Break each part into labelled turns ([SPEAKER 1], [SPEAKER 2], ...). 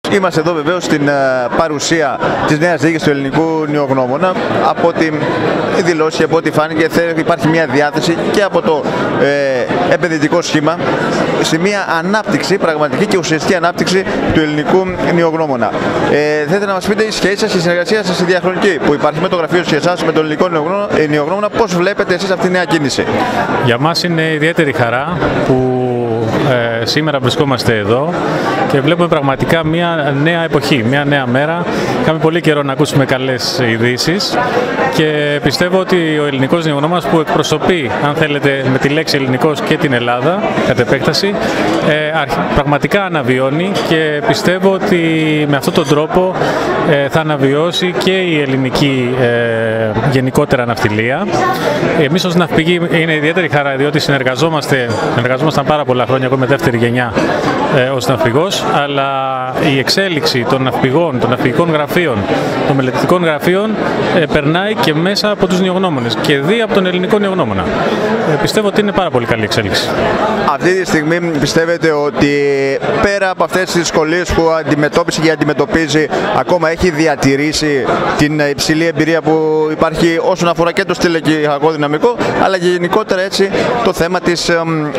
[SPEAKER 1] Είμαστε εδώ βεβαίως στην παρουσία της νέας διοίκησης του Ελληνικού Νεογνώμονα. Από τη δηλώση, από ό,τι φάνηκε, υπάρχει μια διάθεση και από το επενδυτικό σχήμα σε μια ανάπτυξη, πραγματική και ουσιαστική ανάπτυξη του Ελληνικού Νεογνώμονα. Θέλετε να μας πείτε η σχέση σας, η συνεργασία σας, η διαχρονική που υπάρχει με το γραφείο και εσάς, με τον Ελληνικό Νεογνώμονα, πώς βλέπετε εσείς αυτή τη νέα κίνηση?
[SPEAKER 2] Για μας είναι ιδιαίτερη χαρά που σήμερα βρισκόμαστε εδώ και βλέπουμε πραγματικά μια νέα εποχή, μια νέα μέρα. Είχαμε πολύ καιρό να ακούσουμε καλές ειδήσεις και πιστεύω ότι ο Ελληνικός Νεογνώμονας, που εκπροσωπεί, αν θέλετε, με τη λέξη ελληνικός και την Ελλάδα κατ' επέκταση, πραγματικά αναβιώνει και πιστεύω ότι με αυτόν τον τρόπο θα αναβιώσει και η ελληνική γενικότερα ναυτιλία. Εμείς ως ναυπηγοί είναι ιδιαίτερη χαρά, διότι συνεργαζόμασταν πάρα πολλά χρόνια, εγώ είμαι δεύτερη γενιά ως ναυπηγός, αλλά η εξέλιξη των ναυπηγών, των ναυπηγικών γραφείων, των μελετητικών γραφείων περνάει και μέσα από τους νεογνώμονες και δει από τον Ελληνικό Νεογνώμονα. Πιστεύω ότι είναι πάρα πολύ καλή εξέλιξη.
[SPEAKER 1] Αυτή τη στιγμή πιστεύετε ότι πέρα από αυτές τις δυσκολίες που αντιμετώπισε και αντιμετωπίζει, ακόμα έχει διατηρήσει την υψηλή εμπειρία που υπάρχει όσον αφορά και το στελεχειακό δυναμικό, αλλά και γενικότερα έτσι το θέμα της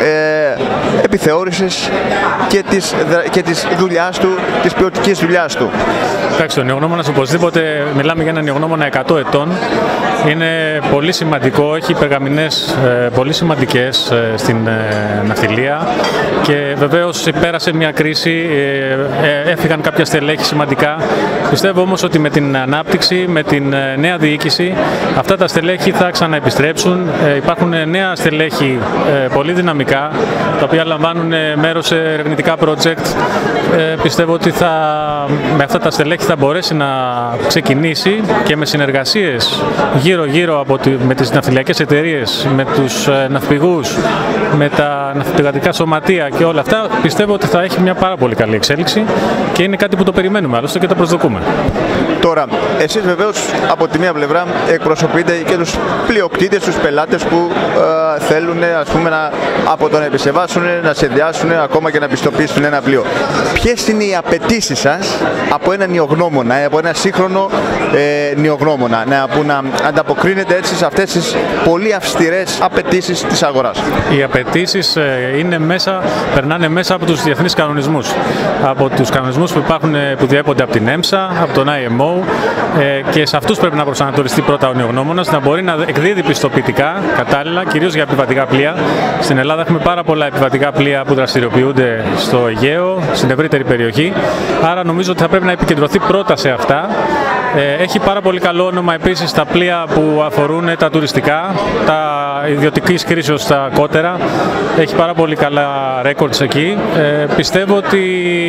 [SPEAKER 1] επιθεώρησης και της δουλειάς του, της ποιοτικής δουλειάς του?
[SPEAKER 2] Εντάξει, ο νεογνώμονας οπωσδήποτε, μιλάμε για έναν νεογνώμονα 100 ετών. Είναι πολύ σημαντικό, έχει περγαμηνές πολύ σημαντικές στην ναυτιλία και βεβαίως πέρασε μια κρίση, έφυγαν κάποια στελέχη σημαντικά. Πιστεύω όμως ότι με την ανάπτυξη, με την νέα διοίκηση, αυτά τα στελέχη θα ξαναεπιστρέψουν. Υπάρχουν νέα στελέχη πολύ δυναμικά, τα οποία λαμβάνουν μέρος σε ερευνητικά project. Πιστεύω ότι με αυτά τα στελέχη θα μπορέσει να ξεκινήσει και με συνεργασίες γύρω-γύρω με τις ναυτιλιακές εταιρείες, με τους ναυπηγούς, με τα ναυπηγατικά σωματεία και όλα αυτά, πιστεύω ότι θα έχει μια πάρα πολύ καλή εξέλιξη και είναι κάτι που το περιμένουμε άλλωστε και το προσδοκούμε.
[SPEAKER 1] Τώρα, εσείς βεβαίως από τη μία πλευρά εκπροσωπείτε και τους πλειοκτήτες, τους πελάτες που θέλουν, ας πούμε, από το να επισκευάσουν, να σχεδιάσουν, ακόμα και να πιστοποιήσουν ένα πλοίο. Ποιες είναι οι απαιτήσεις σας από ένα νεογνώμονα, από ένα σύγχρονο νεογνώμονα, που να ανταποκρίνεται έτσι σε αυτές τις πολύ αυστηρές απαιτήσεις της αγοράς?
[SPEAKER 2] Οι απαιτήσεις περνάνε μέσα από τους διεθνείς κανονισμούς. Από τους κανονισμούς που υπάρχουν, που διέπονται από την ΕΜΣΑ, από τον IMO, και σε αυτούς πρέπει να προσανατολιστεί πρώτα ο νεογνώμονας, να μπορεί να εκδίδει πιστοποιητικά κατάλληλα, κυρίως για επιβατικά πλοία. Στην Ελλάδα έχουμε πάρα πολλά επιβατικά πλοία που δραστηριοποιούνται στο Αιγαίο, στην ευρύτερη περιοχή. Άρα νομίζω ότι θα πρέπει να επικεντρωθεί πρώτα σε αυτά. Έχει πάρα πολύ καλό όνομα επίσης τα πλοία που αφορούν τα τουριστικά, τα ιδιωτικής χρήσεως στα κότερα. Έχει πάρα πολύ καλά records εκεί. Πιστεύω ότι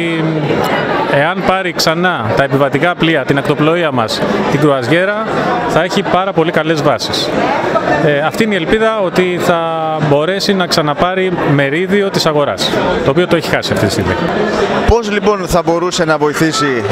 [SPEAKER 2] εάν πάρει ξανά τα επιβατικά πλοία, την ακτοπλοεία μας, την κρουαζιέρα, θα έχει πάρα πολύ καλές βάσεις. Αυτή είναι η ελπίδα, ότι θα μπορέσει να ξαναπάρει μερίδιο της αγοράς, το οποίο το έχει χάσει αυτή τη στιγμή.
[SPEAKER 1] Πώς λοιπόν θα μπορούσε να βοηθήσει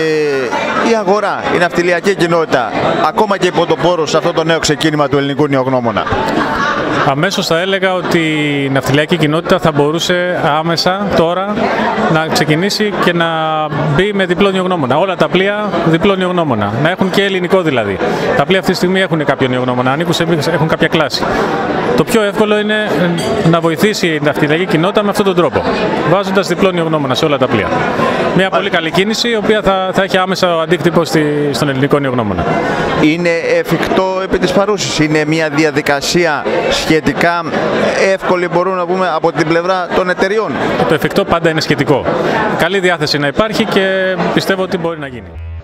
[SPEAKER 1] η αγορά, η ναυτιλιακή κοινότητα, ακόμα και υπό το πόρο, σε αυτό το νέο ξεκίνημα του Ελληνικού Νεογνώμονα?
[SPEAKER 2] Αμέσως θα έλεγα ότι η ναυτιλιακή κοινότητα θα μπορούσε άμεσα τώρα να ξεκινήσει και να μπει με διπλό νεογνώμονα. Όλα τα πλοία διπλό νεογνώμονα. Να έχουν και ελληνικό δηλαδή. Τα πλοία αυτή τη στιγμή έχουν κάποιο νεογνώμονα, έχουν κάποια κλάση. Το πιο εύκολο είναι να βοηθήσει η ναυτιλιακή κοινότητα με αυτόν τον τρόπο, βάζοντας διπλό νεογνώμονα σε όλα τα πλοία. Μια πολύ καλή κίνηση, η οποία θα έχει άμεσα αντίκτυπο στον ελληνικό νεογνώμονα.
[SPEAKER 1] Είναι εφικτό επί της παρούσης? Είναι μια διαδικασία σχετικά εύκολη, μπορούμε να πούμε, από την πλευρά των εταιριών?
[SPEAKER 2] Το εφικτό πάντα είναι σχετικό. Καλή διάθεση να υπάρχει και πιστεύω ότι μπορεί να γίνει.